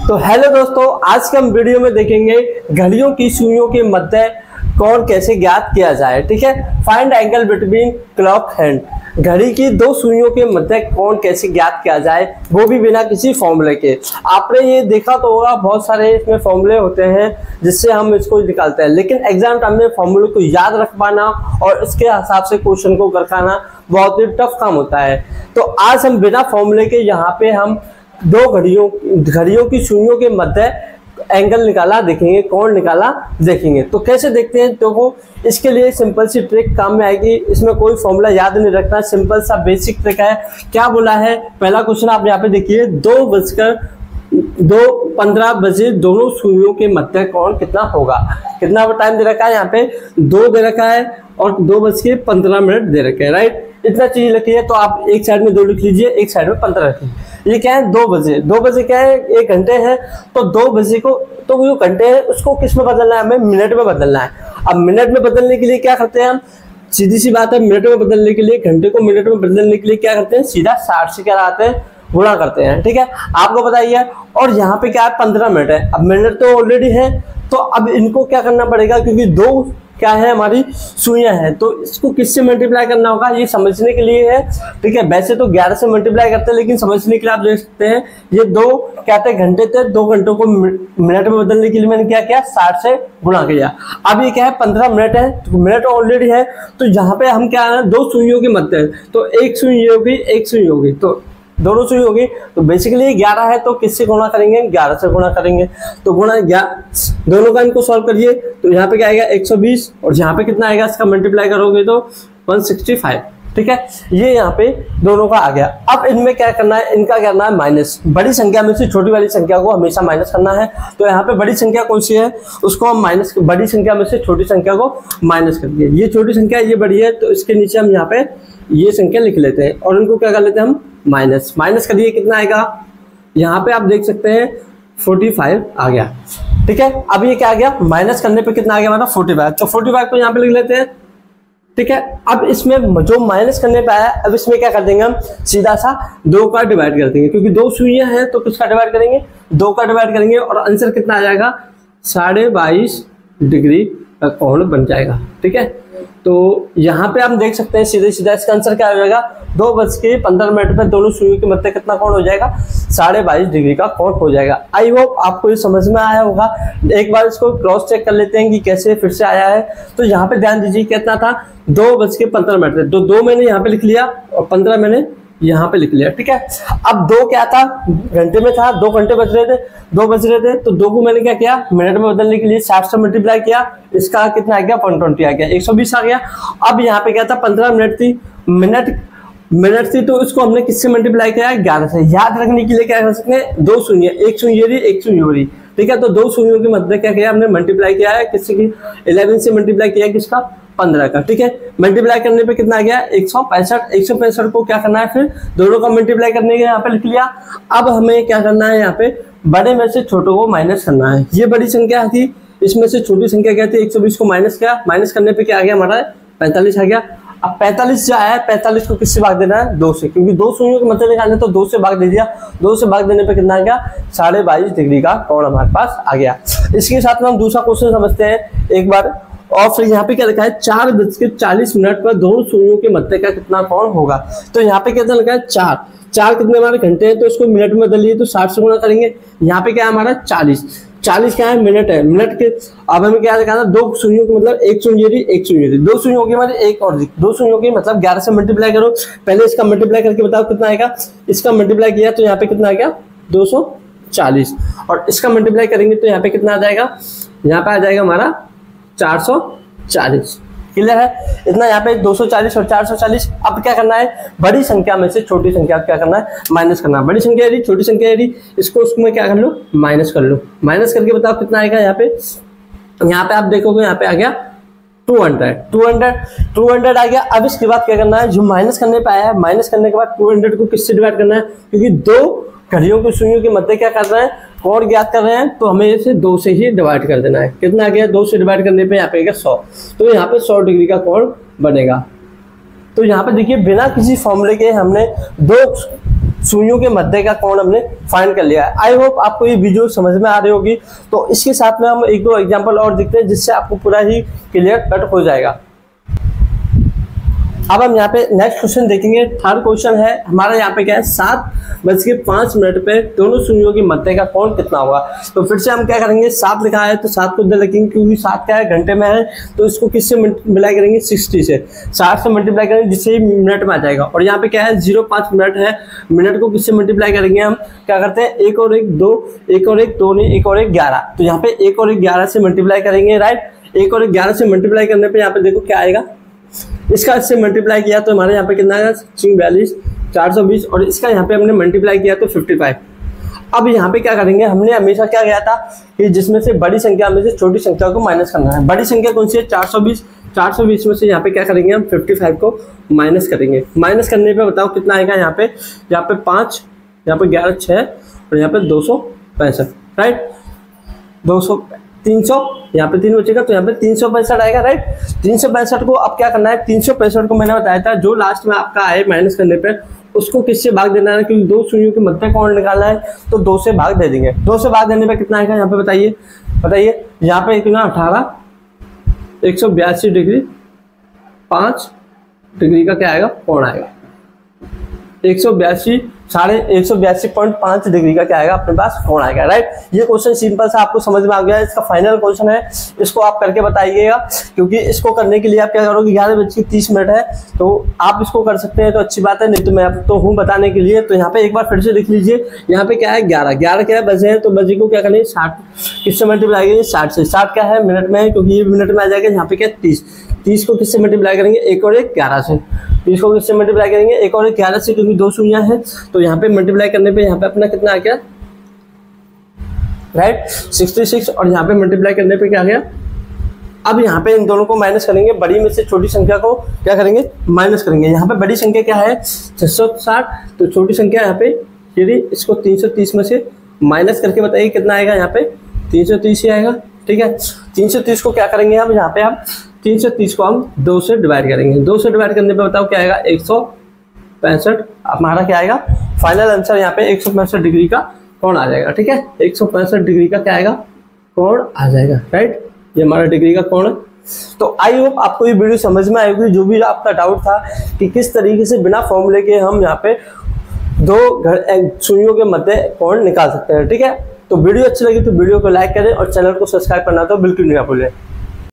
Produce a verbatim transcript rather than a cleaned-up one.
तो हेलो दोस्तों, आज के हम वीडियो में देखेंगे घड़ियों की सुइयों के मध्य कोण कैसे ज्ञात किया जाए। ठीक है, find angle between clock hand. घड़ी की दो सुइयों के मध्य कोण कैसे ज्ञात किया जाए, वो भी बिना किसी फॉर्मूले के। आपने ये देखा तो होगा, बहुत सारे इसमें फॉर्मूले होते हैं जिससे हम इसको निकालते हैं, लेकिन एग्जाम टाइम में फॉर्मूले को याद रख पाना और इसके हिसाब से क्वेश्चन को करना बहुत ही टफ काम होता है। तो आज हम बिना फॉर्मूले के यहाँ पे हम दो घड़ियों घड़ियों की सुइयों के मध्य एंगल निकाला देखेंगे, कोण निकाला देखेंगे। तो कैसे देखते हैं, तो वो इसके लिए सिंपल सी ट्रिक काम में आएगी। इसमें कोई फॉर्मूला याद नहीं रखना, सिंपल सा बेसिक ट्रिक है। क्या बोला है, पहला क्वेश्चन आप यहाँ पे देखिए, दो बजकर दो पंद्रह बजे दोनों सुइयों के मध्य कोण कितना होगा। कितना टाइम दे रखा है, यहाँ पे दो दे रखा है और दो बज के पंद्रह मिनट दे रखे हैं, राइट। इतना चीज लिखी है, तो आप एक साइड में दो लिख लीजिए, एक साइड में पंद्रह रखिए। ये क्या है, दो बजे दो बजे क्या है, एक घंटे है। तो दो बजे को, तो वो घंटे है उसको किस में बदलना है, हमें मिनट में बदलना है। अब मिनट में बदलने के लिए क्या करते हैं हम, सीधी सी बात है, मिनट में बदलने के लिए, घंटे को मिनट में बदलने के लिए क्या करते हैं, सीधा साठ से क्या लाते हैं, गुणा करते हैं। ठीक है, आपको बताइए। और यहाँ पे क्या है, पंद्रह मिनट है। अब मिनट तो ऑलरेडी है, तो अब इनको क्या करना पड़ेगा, क्योंकि दो क्या है हमारी सुइयां हैं, तो इसको किससे मल्टीप्लाई करना होगा, ये समझने के लिए है। ठीक है, वैसे तो ग्यारह से मल्टीप्लाई करते हैं, लेकिन समझने के लिए आप देख सकते हैं, ये दो क्या थे, घंटे थे, दो घंटों को मिनट में बदलने के लिए मैंने क्या किया, साठ से गुणा किया। अब ये क्या है, पंद्रह मिनट है, तो मिनट ऑलरेडी है, तो यहाँ पे हम क्या है, दो सुइयों के मध्य, तो एक सुई होगी, एक सुई होगी, तो दोनों सुई होगी। तो बेसिकली ग्यारह है, तो किससे गुणा करेंगे, ग्यारह से गुणा करेंगे। तो गुणा ग्यारह, दोनों का इनको सॉल्व करिए, तो यहाँ पे क्या आएगा, एक सौ बीस, और यहाँ पे कितना आएगा, इसका मल्टीप्लाई करोगे तो एक सौ पैंसठ। ठीक है, ये यहाँ पे दोनों का आ गया। अब इनमें क्या करना है, इनका करना है माइनस। बड़ी संख्या में से छोटी वाली संख्या को हमेशा माइनस करना है। तो यहाँ पे बड़ी संख्या कौन सी है, उसको हम माइनस, बड़ी संख्या में से छोटी संख्या को माइनस कर दिए। ये छोटी संख्या, ये बड़ी है, तो इसके नीचे हम यहाँ पे ये संख्या लिख लेते हैं और इनको क्या कर लेते हैं हम, माइनस। माइनस करिए, कितना आएगा, यहाँ पे आप देख सकते हैं पैंतालीस आ गया। ठीक है, अब ये क्या आ गया, माइनस करने पे कितना आ गया हमारा, पैंतालीस। तो पैंतालीस को यहाँ पे लिख लेते हैं। ठीक है, अब इसमें जो माइनस करने पे आया, अब इसमें क्या कर देंगे हम, सीधा सा दो का डिवाइड कर देंगे, क्योंकि दो सुइयां हैं तो किसका डिवाइड करेंगे, दो का डिवाइड करेंगे, और आंसर कितना आ जाएगा, साढ़े बाईस डिग्री का कोण बन जाएगा। ठीक है, तो यहाँ पे आप देख सकते हैं सीधे सीधा इसका आंसर क्या हो जाएगा, दो बज के पंद्रह मिनट में दोनों सुइयों के मध्य कितना कोण हो जाएगा, साढ़े बाईस डिग्री का कोण हो जाएगा। आई होप आपको ये समझ में आया होगा। एक बार इसको क्रॉस चेक कर लेते हैं कि कैसे फिर से आया है। तो यहाँ पे ध्यान दीजिए, कितना था, दो बज के पंद्रह मिनट, तो दो मैंने यहाँ पे लिख लिया और पंद्रह मैंने यहाँ पे लिख लिया। ठीक है, अब दो क्या था, घंटे में था, दो घंटे बज रहे थे, दो बज रहे थे, तो दो को मैंने क्या किया, मिनट में बदलने के लिए साठ से मल्टीप्लाई किया, इसका कितना आ गया, एक सौ बीस आ गया, एक सौ बीस आ गया। अब यहाँ पे क्या था, पंद्रह मिनट थी, मिनट मिनट थी, तो इसको हमने किससे मल्टीप्लाई किया, ग्यारह से। याद रखने के लिए क्या कर सकते हैं, दो सुइयां, एक सुई रही, एक सुई हो रही। ठीक है, तो दो सुइयों के मध्य क्या किया हमने, मल्टीप्लाई किया है, किससे की, ग्यारह से मल्टीप्लाई किया किसका, पंद्रह का। ठीक है, मल्टीप्लाई करने पे कितना आ गया, एक सौ पैंसठ। एक सौ पैंसठ को क्या करना है, फिर दोनों का मल्टीप्लाई करने के यहाँ पे लिख लिया। अब हमें क्या करना है, यहाँ पे बड़े में से छोटों को माइनस करना है। ये बड़ी संख्या थी, इसमें से छोटी संख्या क्या थी, एक सौ बीस को माइनस किया, माइनस करने पे क्या आ गया हमारा, पैंतालीस आ गया। अब पैंतालीस जो आया है, पैंतालीस को किससे भाग देना है, दो से, क्योंकि दो सुइयों के मध्य निकालने, तो दो से भाग दे दिया। दो से भाग देने पे कितना आ गया, साढ़े बाईस डिग्री का कोण हमारे पास आ गया। इसके साथ में हम दूसरा क्वेश्चन समझते हैं एक बार। और फिर यहाँ पे क्या लिखा है, चार बज के चालीस मिनट पर दोनों सुइयों के मध्य का कितना कोण होगा। तो यहाँ पे कितना लिखा है, चार। चार कितने हमारे घंटे हैं, तो इसको मिनट में बदलिए, तो साठ से गुणा करेंगे। यहाँ पे क्या है हमारा, चालीस। चालीस क्या है, मिनट है, मिनट के। अब हमें क्या लिखा था, दो सुइयों के मतलब एक सुई रही, एक सुई रही, दो सुइयों की मतलब एक और दो सुइयों की मतलब ग्यारह से मल्टीप्लाई करो। पहले इसका मल्टीप्लाई करके बताओ कितना आएगा, इसका मल्टीप्लाई किया तो यहाँ पे कितना आ गया, दो सौ चालीस, और इसका मल्टीप्लाई करेंगे तो यहाँ पे कितना आ जाएगा, यहाँ पे आ जाएगा हमारा चार सौ चालीस। क्लियर है, इतना यहाँ पे दो सौ चालीस और चार सौ चालीस। अब क्या करना है, बड़ी संख्या में से छोटी संख्या क्या करना है, माइनस करना है। बड़ी संख्या यदि, छोटी संख्या यदि, इसको उसमें क्या कर लो, माइनस कर लो। माइनस करके बताओ कितना आएगा, यहाँ पे यहाँ पे आप देखोगे, यहाँ पे आ गया two hundred, two hundred, two hundred आ गया। अब इसके बाद क्या करना है, जो माइनस करने पे आया है, माइनस करने के बाद टू हंड्रेड को किससे डिवाइड करना है, क्योंकि दो घड़ियों की सुइयों के मध्य क्या कर रहे हैं, कोण ज्ञात कर रहे हैं, तो हमें इसे दो से ही डिवाइड कर देना है। कितना आ गया, दो से डिवाइड करने पे यहाँ पे आएगा सौ, तो यहाँ पे सौ डिग्री का कोण बनेगा। तो यहाँ पे देखिए, बिना किसी फॉर्मूले के हमने दो सुइयों के मध्य का कोण हमने फाइंड कर लिया है। आई होप आपको ये वीडियो समझ में आ रही होगी। तो इसके साथ में हम एक दो एग्जांपल और देखते हैं जिससे आपको पूरा ही क्लियर कट हो जाएगा। अब हम यहाँ पे नेक्स्ट क्वेश्चन देखेंगे। थर्ड क्वेश्चन है हमारा, यहाँ पे क्या है, सात बज के पांच मिनट पे दोनों सुइयों के मध्य का कोण कितना होगा। तो फिर से हम क्या करेंगे, सात लिखा है तो सात को इधर लिखेंगे, क्योंकि सात क्या है, घंटे में है, तो इसको किससे मल्टीप्लाई करेंगे, सिक्सटी से, साठ से मल्टीप्लाई करेंगे जिससे मिनट में आ जाएगा। और यहाँ पे क्या है, जीरो पाँच मिनट है, मिनट को किससे मल्टीप्लाई करेंगे, हम क्या करते हैं, एक और एक दो, एक और एक दो नहीं, एक और एक ग्यारह। तो यहाँ पे एक और एक ग्यारह से मल्टीप्लाई करेंगे, राइट। एक और एक ग्यारह से मल्टीप्लाई करने पे यहाँ पे देखो क्या आएगा, इसका इससे मल्टीप्लाई किया तो हमारे यहाँ पे कितना आएगा, बयालीस, चार सौ बीस, और इसका यहाँ पे हमने मल्टीप्लाई किया तो पचपन। अब यहाँ पे क्या करेंगे, हमने हमेशा क्या किया था कि जिसमें से बड़ी संख्या में से छोटी संख्या को माइनस करना है। बड़ी संख्या कौन सी है, चार सौ बीस। चार सौ बीस में से यहाँ पे क्या करेंगे, हम पचपन को माइनस करेंगे। माइनस करने पे बताओ कितना आएगा, यहाँ पे यहाँ पे पाँच, यहाँ पे ग्यारह, छः, और यहाँ पे दो सौ पैंसठ, राइट। दो सौ तीन सौ, यहाँ पे तीन बचेगा तो यहाँ पे तीन सौ पैंसठ आएगा, राइट। तीन सौ पैंसठ को अब क्या करना है, तीन सौ पैंसठ को मैंने बताया था जो लास्ट में आपका आए माइनस करने पे उसको किससे भाग देना है, क्योंकि दो सुइयों के मध्य कोण निकालना है तो दो से भाग दे देंगे। दो से भाग देने पे कितना आएगा, यहाँ पे बताइए बताइए यहाँ पे कितना, अठारह, एक सौ बयासी डिग्री पाँच डिग्री का क्या आएगा, कोण आएगा। एक सौ बयासी साढ़े एक सौ बयासी पॉइंट पांच डिग्री का क्या आएगा अपने पास, कोण आएगा, राइट। ये क्वेश्चन सिंपल सा आपको समझ में आ गया। इसका फाइनल क्वेश्चन है, इसको आप करके बताइएगा, क्योंकि इसको करने के लिए आप क्या करोगे, ग्यारह बज के तीस मिनट है तो आप इसको कर सकते हैं तो अच्छी बात है, नहीं तो मैं अब तो हूँ बताने के लिए। तो यहाँ पे एक बार फिर से लिख लीजिए, यहाँ पे क्या है, ग्यारह, ग्यारह क्या है, बजे है, तो बजे को क्या करेंगे, साठ, किससे मल्टीप्लाई करेंगे, साठ से। साठ क्या है, मिनट में है, क्योंकि ये मिनट में आ जाएगा। यहाँ पे क्या है, तीस, तीस को किससे मल्टीप्लाई करेंगे, एक और एक ग्यारह से। तीस को किससे मल्टीप्लाई करेंगे, एक और एक ग्यारह से, क्योंकि दो सुइयां हैं तो यहाँ पे मल्टीप्लाई करने पे यहाँ पे अपना कितना आ गया, राइट, छियासठ, और यहाँ पे मल्टीप्लाई करने पे क्या आ गया। अब यहाँ पे इन दोनों को माइनस करेंगे, बड़ी में से छोटी संख्या को क्या करेंगे, माइनस करेंगे। यहाँ पे बड़ी संख्या क्या है, छह सौ साठ, तो छोटी संख्या यहाँ पे यदि इसको तीन सौ तीस में से माइनस करके बताइए कितना आएगा, यहाँ पे तीन सौ तीस ही आएगा, ठीक है। तीन सौ तीस को क्या करेंगे हम, यहाँ पे हम तीन सौ तीस को हम दो से डिवाइड करेंगे। दो से डिवाइड करने पे बताओ क्या आएगा, एक सौ पैंसठ। हमारा क्या आएगा, फाइनल आंसर यहाँ पे एक सौ पैंसठ डिग्री का कोण आ जाएगा, ठीक है। एक सौ पैंसठ डिग्री का क्या आएगा, कोण आ जाएगा, राइट। ये हमारा डिग्री का कोण है। तो आई होप आपको ये वीडियो समझ में आएगी। जो भी आपका डाउट था कि किस तरीके से बिना फॉर्मूले के हम यहाँ पे दो सुइयों के मध्य कोण निकाल सकते हैं, ठीक है। तो वीडियो अच्छी लगी तो वीडियो को लाइक करें और चैनल को सब्सक्राइब करना तो बिल्कुल नहीं भूलें।